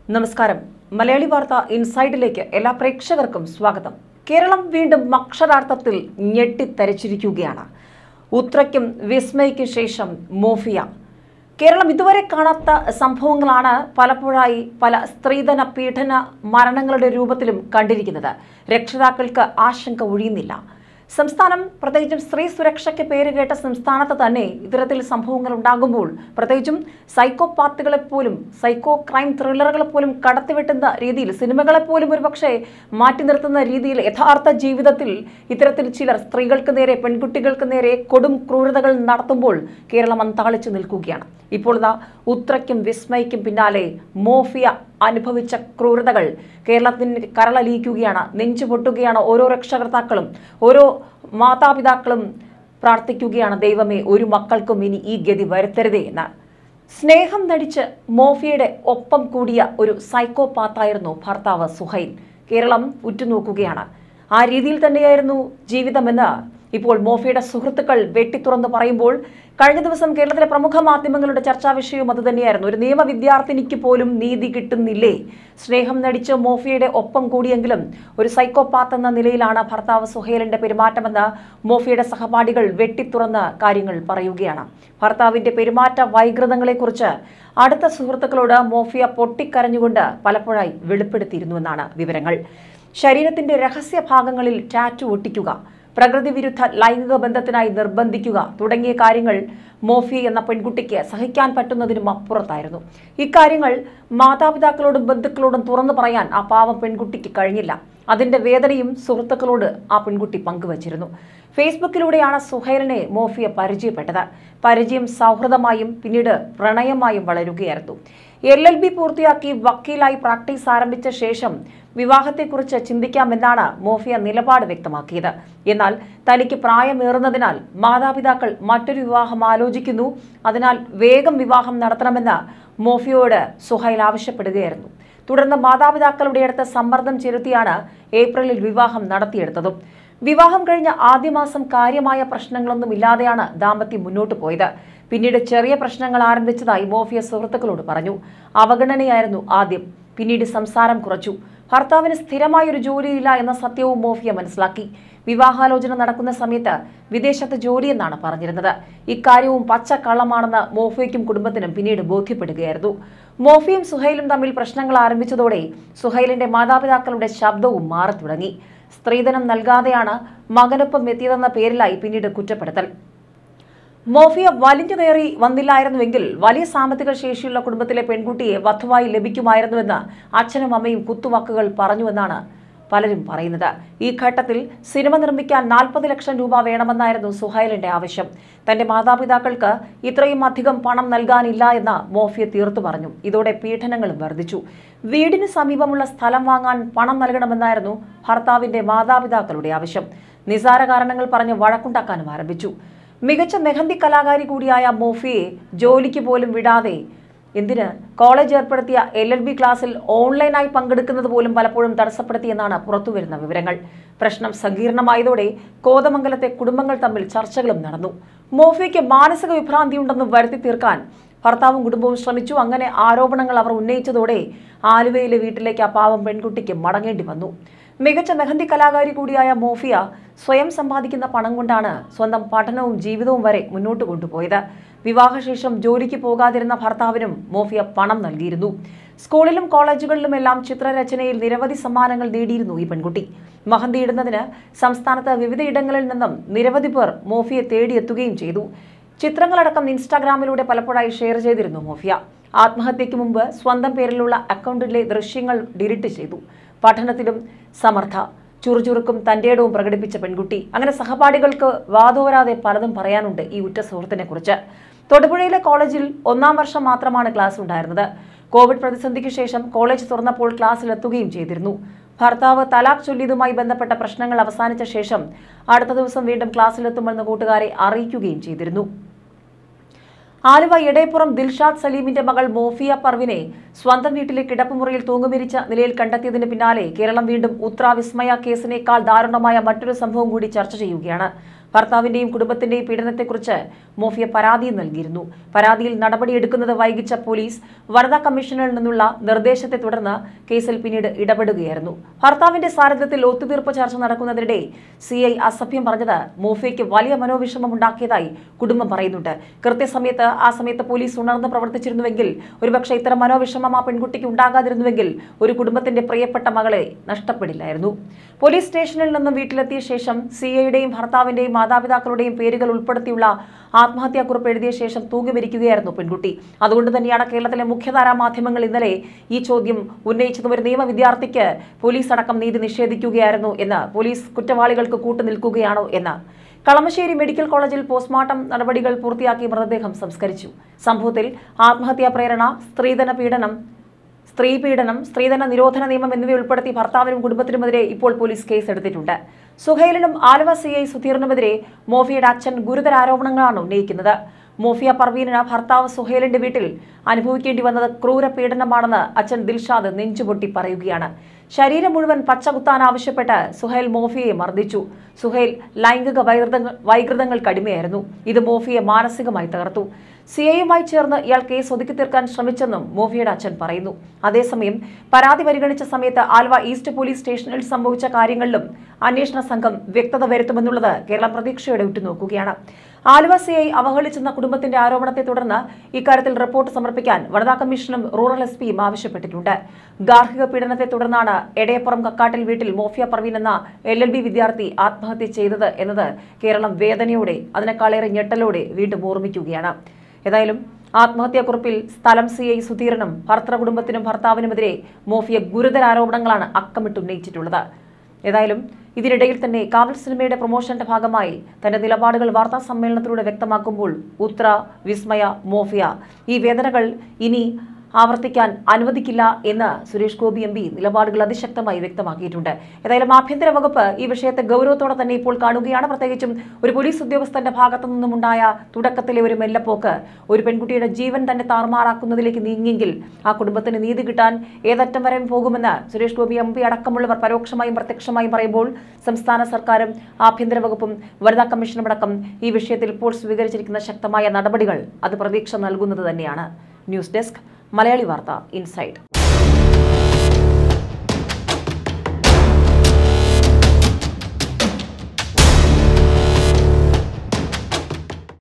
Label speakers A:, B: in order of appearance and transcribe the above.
A: നമസ്കാരം. മലയാളി വാർത്ത ഇൻസൈഡിലേക്ക് എല്ലാ പ്രേക്ഷകർക്കും സ്വാഗതം. കേരളം വീണ്ടും അക്ഷരാർത്ഥത്തിൽ ഞെട്ടിത്തരിച്ചിരിക്കുകയാണ്. ഉത്രയ്ക്കും വിസ്മയ്ക്കും ശേഷം മോഫിയ. കേരളം ഇതുവരെ കാണാത്ത സംഭവങ്ങളാണ് പലപ്പോഴായി പല സ്ത്രീധന പീഡന മരണങ്ങളുടെ രൂപത്തിലും കണ്ടിരിക്കുന്നത്. രക്ഷിതാക്കൾക്ക് ആശങ്ക ഒഴിയുന്നില്ല. സംസ്ഥാനം, പ്രത്യേകിച്ചും സ്ത്രീ സുരക്ഷയ്ക്ക് പേരുകേട്ട സംസ്ഥാനത്ത് തന്നെ ഇത്തരത്തിൽ സംഭവങ്ങൾ ഉണ്ടാകുമ്പോൾ, പ്രത്യേകിച്ചും സൈക്കോപാത്തുകളെപ്പോലും സൈക്കോ ക്രൈം ത്രില്ലറുകളെപ്പോലും കടത്തിവെട്ടുന്ന രീതിയിൽ, സിനിമകളെപ്പോലും ഒരുപക്ഷെ മാറ്റി നിർത്തുന്ന രീതിയിൽ യഥാർത്ഥ ജീവിതത്തിൽ ഇത്തരത്തിൽ ചിലർ സ്ത്രീകൾക്ക് നേരെ, പെൺകുട്ടികൾക്ക് നേരെ കൊടും ക്രൂരതകൾ നടത്തുമ്പോൾ കേരളം അന്താളിച്ചു നിൽക്കുകയാണ്. ഇപ്പോൾ ഇതാ ഉത്രയ്ക്കും വിസ്മയ്ക്കും പിന്നാലെ മോഫിയ അനുഭവിച്ച ക്രൂരതകൾ കേരളത്തിന് കരളലിയിക്കുകയാണ്. നെഞ്ചു പൊട്ടുകയാണ് ഓരോ രക്ഷകർത്താക്കളും, ഓരോ മാതാപിതാക്കളും പ്രാർത്ഥിക്കുകയാണ്, ദൈവമേ ഒരു മക്കൾക്കും ഇനി ഈ ഗതി വരുത്തരുതേ എന്ന്. സ്നേഹം നടിച്ച് മോഫിയയുടെ ഒപ്പം കൂടിയ ഒരു സൈക്കോപാത്തായിരുന്നു ഭർത്താവ് സുഹൈൽ. കേരളം ഉറ്റുനോക്കുകയാണ്. ആ രീതിയിൽ തന്നെയായിരുന്നു ജീവിതമെന്ന് ഇപ്പോൾ മോഫിയയുടെ സുഹൃത്തുക്കൾ വെട്ടിത്തുറന്ന് പറയുമ്പോൾ, കഴിഞ്ഞ ദിവസം കേരളത്തിലെ പ്രമുഖ മാധ്യമങ്ങളുടെ ചർച്ചാ വിഷയവും അതുതന്നെയായിരുന്നു. ഒരു നിയമ വിദ്യാർത്ഥിനിക്ക് പോലും നീതി കിട്ടുന്നില്ലേ? സ്നേഹം നടിച്ച് മോഫിയയുടെ ഒപ്പം കൂടിയെങ്കിലും ഒരു സൈക്കോപാത്ത് എന്ന നിലയിലാണ് ഭർത്താവ് സുഹൈലിന്റെ പെരുമാറ്റമെന്ന് മോഫിയയുടെ സഹപാഠികൾ വെട്ടിത്തുറന്ന് കാര്യങ്ങൾ പറയുകയാണ്. ഭർത്താവിന്റെ പെരുമാറ്റ വൈകൃതങ്ങളെക്കുറിച്ച് അടുത്ത സുഹൃത്തുക്കളോട് മോഫിയ പൊട്ടിക്കരഞ്ഞുകൊണ്ട് പലപ്പോഴായി വെളിപ്പെടുത്തിയിരുന്നുവെന്നാണ് വിവരങ്ങൾ. ശരീരത്തിന്റെ രഹസ്യ ഭാഗങ്ങളിൽ ടാറ്റു ഒട്ടിക്കുക, പ്രകൃതി വിരുദ്ധ ലൈംഗിക ബന്ധത്തിനായി നിർബന്ധിക്കുക തുടങ്ങിയ കാര്യങ്ങൾ മോഫിയ എന്ന പെൺകുട്ടിക്ക് സഹിക്കാൻ പറ്റുന്നതിനും അപ്പുറത്തായിരുന്നു. ഇക്കാര്യങ്ങൾ മാതാപിതാക്കളോടും ബന്ധുക്കളോടും തുറന്നു പറയാൻ ആ പാവം പെൺകുട്ടിക്ക് കഴിഞ്ഞില്ല. അതിന്റെ വേദനയും സുഹൃത്തുക്കളോട് ആ പെൺകുട്ടി പങ്കുവച്ചിരുന്നു. ഫേസ്ബുക്കിലൂടെയാണ് സുഹൈലിനെ മോഫിയ പരിചയപ്പെട്ടത്. പരിചയം സൗഹൃദമായും പിന്നീട് പ്രണയമായും വളരുകയായിരുന്നു. LLB പൂർത്തിയാക്കി വക്കീലായി പ്രാക്ടീസ് ആരംഭിച്ച ശേഷം വിവാഹത്തെക്കുറിച്ച് ചിന്തിക്കാമെന്നാണ് മോഫിയ നിലപാട് വ്യക്തമാക്കിയത്. എന്നാൽ തനിക്ക് പ്രായമേറുന്നതിനാൽ മാതാപിതാക്കൾ മറ്റൊരു വിവാഹം ആലോചിക്കുന്നു, അതിനാൽ വേഗം വിവാഹം നടത്തണമെന്ന് മോഫിയയോട് സുഹൈൽ ആവശ്യപ്പെടുകയായിരുന്നു. തുടർന്ന് മാതാപിതാക്കളുടെ അടുത്ത് സമ്മർദ്ദം ചെലുത്തിയാണ് ഏപ്രിലിൽ വിവാഹം നടത്തിയെടുത്തതും. വിവാഹം കഴിഞ്ഞ ആദ്യ മാസം കാര്യമായ പ്രശ്നങ്ങളൊന്നുമില്ലാതെയാണ് ദാമ്പത്യം മുന്നോട്ട് പോയത്. പിന്നീട് ചെറിയ പ്രശ്നങ്ങൾ ആരംഭിച്ചതായി മോഫിയ സുഹൃത്തുക്കളോട് പറഞ്ഞു. അവഗണനയായിരുന്നു ആദ്യം, പിന്നീട് സംസാരം കുറച്ചു. ഭർത്താവിന് സ്ഥിരമായൊരു ജോലിയില്ല എന്ന സത്യവും മോഫിയ മനസ്സിലാക്കി. വിവാഹാലോചന നടക്കുന്ന സമയത്ത് വിദേശത്ത് ജോലിയെന്നാണ് പറഞ്ഞിരുന്നത്. ഇക്കാര്യവും പച്ചക്കള്ളമാണെന്ന് മോഫിയയ്ക്കും കുടുംബത്തിനും പിന്നീട് ബോധ്യപ്പെടുകയായിരുന്നു. മോഫിയും സുഹൈലും തമ്മിൽ പ്രശ്നങ്ങൾ ആരംഭിച്ചതോടെ സുഹൈലിന്റെ മാതാപിതാക്കളുടെ ശബ്ദവും മാറി തുടങ്ങി. സ്ത്രീധനം നൽകാതെയാണ് മകനൊപ്പം എത്തിയതെന്ന പേരിലായി പിന്നീട് കുറ്റപ്പെടുത്തൽ. മോഫിയ വലിഞ്ഞു കയറി വന്നില്ലായിരുന്നുവെങ്കിൽ വലിയ സാമ്പത്തിക ശേഷിയുള്ള കുടുംബത്തിലെ പെൺകുട്ടിയെ വധുവായി ലഭിക്കുമായിരുന്നുവെന്ന് അച്ഛനും അമ്മയും കുത്തുവാക്കുകൾ പറഞ്ഞുവെന്നാണ് പലരും പറയുന്നത്. ഈ ഘട്ടത്തിൽ സിനിമ നിർമ്മിക്കാൻ 40 ലക്ഷം രൂപ വേണമെന്നായിരുന്നു സുഹൈലിന്റെ ആവശ്യം. തന്റെ മാതാപിതാക്കൾക്ക് ഇത്രയും അധികം പണം നൽകാനില്ല എന്ന് മോഫിയ തീർത്തു പറഞ്ഞു. ഇതോടെ പീഡനങ്ങളും വർദ്ധിച്ചു. വീടിന് സമീപമുള്ള സ്ഥലം വാങ്ങാൻ പണം നൽകണമെന്നായിരുന്നു ഭർത്താവിന്റെ മാതാപിതാക്കളുടെ ആവശ്യം. നിസാര കാരണങ്ങൾ പറഞ്ഞ് വഴക്കുണ്ടാക്കാനും ആരംഭിച്ചു. മികച്ച മെഹന്തി കലാകാരി കൂടിയായ മോഫിയെ ജോലിക്ക് പോലും വിടാതെ എന്തിന് കോളേജ് ഏർപ്പെടുത്തിയ LLB ക്ലാസ്സിൽ ഓൺലൈനായി പങ്കെടുക്കുന്നത് പോലും പലപ്പോഴും തടസ്സപ്പെടുത്തിയെന്നാണ് പുറത്തുവരുന്ന വിവരങ്ങൾ. പ്രശ്നം സങ്കീർണമായതോടെ കോതമംഗലത്തെ കുടുംബങ്ങൾ തമ്മിൽ ചർച്ചകളും നടന്നു. മോഫിയയ്ക്ക് മാനസിക വിഭ്രാന്തിയുണ്ടെന്ന് വരുത്തി തീർക്കാൻ ഭർത്താവും കുടുംബവും ശ്രമിച്ചു. അങ്ങനെ ആരോപണങ്ങൾ അവർ ഉന്നയിച്ചതോടെ ആലുവയിലെ വീട്ടിലേക്ക് ആ പാവം പെൺകുട്ടിക്ക് മടങ്ങേണ്ടി വന്നു. മികച്ച മെഹന്തി കലാകാരി കൂടിയായ മോഫിയ സ്വയം സമ്പാദിക്കുന്ന പണം കൊണ്ടാണ് സ്വന്തം പഠനവും ജീവിതവും വരെ മുന്നോട്ട് കൊണ്ടുപോയത്. വിവാഹശേഷം ജോലിക്ക് പോകാതിരുന്ന ഭർത്താവിനും മോഫിയ പണം നൽകിയിരുന്നു. സ്കൂളിലും കോളേജുകളിലുമെല്ലാം ചിത്രരചനയിൽ നിരവധി സമ്മാനങ്ങൾ നേടിയിരുന്നു ഈ പെൺകുട്ടി. മെഹന്തി ഇടുന്നതിന് സംസ്ഥാനത്ത് വിവിധയിടങ്ങളിൽ നിന്നും നിരവധി പേർ മോഫിയെ തേടിയെത്തുകയും ചെയ്തു. ചിത്രങ്ങളടക്കം ഇൻസ്റ്റാഗ്രാമിലൂടെ പലപ്പോഴായി ഷെയർ ചെയ്തിരുന്നു മോഫിയ. ആത്മഹത്യയ്ക്ക് മുമ്പ് സ്വന്തം പേരിലുള്ള അക്കൗണ്ടിലെ ദൃശ്യങ്ങൾ ഡിലീറ്റ് ചെയ്തു. പഠനത്തിലും സമർത്ഥ, ചുറുചുറുക്കും തന്റേടവും പ്രകടിപ്പിച്ച പെൺകുട്ടി. അങ്ങനെ സഹപാഠികൾക്ക് വാതോരാതെ പലതും പറയാനുണ്ട് ഈ ഉറ്റ സുഹൃത്തിനെ കുറിച്ച്. തൊടുപുഴയിലെ കോളേജിൽ 1-ാം വർഷം മാത്രമാണ് ക്ലാസ് ഉണ്ടായിരുന്നത്. കോവിഡ് പ്രതിസന്ധിക്ക് ശേഷം കോളേജ് തുറന്നപ്പോൾ ക്ലാസ്സിലെത്തുകയും ചെയ്തിരുന്നു. ഭർത്താവ് തലാഖ് ചൊല്ലിയതുമായി ബന്ധപ്പെട്ട പ്രശ്നങ്ങൾ അവസാനിച്ച ശേഷം അടുത്ത ദിവസം വീണ്ടും ക്ലാസ്സിലെത്തുമെന്ന് കൂട്ടുകാരെ അറിയിക്കുകയും ചെയ്തിരുന്നു. ആലുവ എടേപ്പുറം ദിൽഷാദ് സലീമിന്റെ മകൾ മോഫിയ പർവിനെ സ്വന്തം വീട്ടിലെ കിടപ്പുമുറിയിൽ തൂങ്ങുമരിച്ച നിലയിൽ കണ്ടെത്തിയതിന് പിന്നാലെ കേരളം വീണ്ടും ഉത്ര വിസ്മയ കേസിനേക്കാൾ ദാരുണമായ മറ്റൊരു സംഭവം കൂടി ചർച്ച ചെയ്യുകയാണ്. ഭർത്താവിന്റെയും കുടുംബത്തിന്റെയും പീഡനത്തെക്കുറിച്ച് മോഫിയ പരാതി നൽകിയിരുന്നു. പരാതിയിൽ നടപടിയെടുക്കുന്നത് വൈകിച്ച പോലീസ് വനിതാ കമ്മീഷനിൽ നിന്നുള്ള നിർദ്ദേശത്തെ തുടർന്ന് കേസിൽ പിന്നീട് ഇടപെടുകയായിരുന്നു. ഭർത്താവിന്റെ സാന്നിധ്യത്തിൽ ഒത്തുതീർപ്പ് ചർച്ച നടക്കുന്നതിനിടെ CI അസഭ്യം പറഞ്ഞത് മോഫിയയ്ക്ക് വലിയ മനോവിഷമമുണ്ടാക്കിയതായി കുടുംബം പറയുന്നുണ്ട്. കൃത്യസമയത്ത് ആ സമയത്ത് പോലീസ് ഉണർന്ന് പ്രവർത്തിച്ചിരുന്നുവെങ്കിൽ ഒരുപക്ഷെ ഇത്തരം മനോവിഷമം ആ പെൺകുട്ടിക്ക് ഉണ്ടാകാതിരുന്നുവെങ്കിൽ ഒരു കുടുംബത്തിന്റെ പ്രിയപ്പെട്ട മകളെ നഷ്ടപ്പെടില്ലായിരുന്നു. പോലീസ് സ്റ്റേഷനിൽ നിന്നും വീട്ടിലെത്തിയ ശേഷം CIയുടെയും ഭർത്താവിന്റെയും മാതാപിതാക്കളുടെയും പേരുകൾ ഉൾപ്പെടുത്തിയുള്ള ആത്മഹത്യാക്കുറിപ്പ് എഴുതിയ ശേഷം തൂങ്ങിമരിക്കുകയായിരുന്നു പെൺകുട്ടി. അതുകൊണ്ട് തന്നെയാണ് കേരളത്തിലെ മുഖ്യധാരാ മാധ്യമങ്ങൾ ഇന്നലെ ഈ ചോദ്യം ഉന്നയിച്ചത്. ഒരു നിയമ വിദ്യാർത്ഥിക്ക് പോലീസ് അടക്കം നീതി നിഷേധിക്കുകയായിരുന്നു എന്ന്, പോലീസ് കുറ്റവാളികൾക്ക് കൂട്ടുനിൽക്കുകയാണോ എന്ന്. കളമശ്ശേരി മെഡിക്കൽ കോളേജിൽ പോസ്റ്റ്മോർട്ടം നടപടികൾ പൂർത്തിയാക്കി മൃതദേഹം സംസ്കരിച്ചു. സംഭവത്തിൽ ആത്മഹത്യാ പ്രേരണ, സ്ത്രീധന നിരോധന നിയമം എന്നിവയുൾപ്പെടുത്തി ഭർത്താവിനും കുടുംബത്തിനുമെതിരെ ഇപ്പോൾ പോലീസ് കേസ് എടുത്തിട്ടുണ്ട്. സുഹൈലിനും ആലുവ CI സുധീറിനുമെതിരെ മോഫിയയുടെ അച്ഛൻ ഗുരുതര ആരോപണങ്ങളാണ് ഉന്നയിക്കുന്നത്. മോഫിയ പർവീനിന് ഭർത്താവ് സുഹൈലിന്റെ വീട്ടിൽ അനുഭവിക്കേണ്ടി വന്നത് ക്രൂര പീഡനമാണെന്ന് അച്ഛൻ ദിൽഷാദ് നെഞ്ചുപൊട്ടി പറയുകയാണ്. ശരീരം മുഴുവൻ പച്ചകുത്താൻ ആവശ്യപ്പെട്ട് സുഹൈൽ മോഫിയയെ മർദ്ദിച്ചു. സുഹൈൽ ലൈംഗിക വൈകൃതങ്ങൾക്ക് അടിമയായിരുന്നു. ഇത് മോഫിയെ മാനസികമായി തകർത്തു. CIയുമായി ചേർന്ന് ഇയാൾ കേസ് ഒതുക്കി തീർക്കാൻ ശ്രമിച്ചെന്നും മോഫിയയുടെ അച്ഛൻ പറയുന്നു. അതേസമയം പരാതി പരിഗണിച്ച സമയത്ത് ആലുവ ഈസ്റ്റ് പോലീസ് സ്റ്റേഷനിൽ സംഭവിച്ച കാര്യങ്ങളിലും അന്വേഷണ സംഘം വ്യക്തത വരുത്തുമെന്നുള്ളത് കേരളം പ്രതീക്ഷയോടെ ഉറ്റുനോക്കുകയാണ്. ആലുവ CI അവഹേളിച്ചെന്ന കുടുംബത്തിന്റെ ആരോപണത്തെ തുടർന്ന് ഇക്കാര്യത്തിൽ റിപ്പോർട്ട് സമർപ്പിക്കാൻ വനിതാ കമ്മീഷനും റൂറൽ SPയും ആവശ്യപ്പെട്ടിട്ടുണ്ട്. ഗാർഹിക പീഡനത്തെ തുടർന്നാണ് എടയപ്പുറം കക്കാട്ടിൽ വീട്ടിൽ മോഫിയ പർവീൻ എന്ന LLB വിദ്യാർത്ഥി ആത്മഹത്യ ചെയ്തത് എന്നത് കേരളം വേദനയോടെ, അതിനേക്കാളേറെ ഞെട്ടലോടെ വീണ്ടും ഓർമ്മിക്കുകയാണ്. ഏതായാലും ആത്മഹത്യാക്കുറിപ്പിൽ സ്ഥലം CI സുധീറിനും ഭർത്തൃ കുടുംബത്തിനും ഭർത്താവിനുമെതിരെ മോഫിയ ഗുരുതര ആരോപണങ്ങളാണ് അക്കമിട്ടുന്നയിച്ചിട്ടുള്ളത്. ഏതായാലും ഇതിനിടയിൽ തന്നെ കാവൽ സിനിമയുടെ പ്രൊമോഷന്റെ ഭാഗമായി തന്റെ നിലപാടുകൾ വാർത്താ സമ്മേളനത്തിലൂടെ വ്യക്തമാക്കുമ്പോൾ ഉത്ര, വിസ്മയ, മോഫിയ ഈ വേദനകൾ ഇനി ആവർത്തിക്കാൻ അനുവദിക്കില്ല എന്ന് സുരേഷ് ഗോപി MP നിലപാടുകൾ അതിശക്തമായി വ്യക്തമാക്കിയിട്ടുണ്ട്. ഏതായാലും ആഭ്യന്തര വകുപ്പ് ഈ വിഷയത്തെ ഗൗരവത്തോടെ തന്നെ ഇപ്പോൾ കാണുകയാണ്. പ്രത്യേകിച്ചും ഒരു പോലീസ് ഉദ്യോഗസ്ഥന്റെ ഭാഗത്തു നിന്നുമുണ്ടായ തുടക്കത്തിലെ ഒരു മെല്ലപ്പോക്ക് ഒരു പെൺകുട്ടിയുടെ ജീവൻ തന്നെ താറുമാറാക്കുന്നതിലേക്ക് നീങ്ങിയെങ്കിൽ ആ കുടുംബത്തിന് നീതി കിട്ടാൻ ഏതറ്റം വരെ പോകുമെന്ന് സുരേഷ് ഗോപി MP അടക്കമുള്ളവർ പരോക്ഷമായും പ്രത്യക്ഷമായും പറയുമ്പോൾ സംസ്ഥാന സർക്കാരും ആഭ്യന്തര വകുപ്പും വനിതാ കമ്മീഷനും അടക്കം ഈ വിഷയത്തിൽ ഇപ്പോൾ സ്വീകരിച്ചിരിക്കുന്ന ശക്തമായ നടപടികൾ അത് പ്രതീക്ഷ നൽകുന്നത് തന്നെയാണ്. ന്യൂസ് ഡെസ്ക്, മലയാളി വാർത്ത ഇൻസൈഡ്.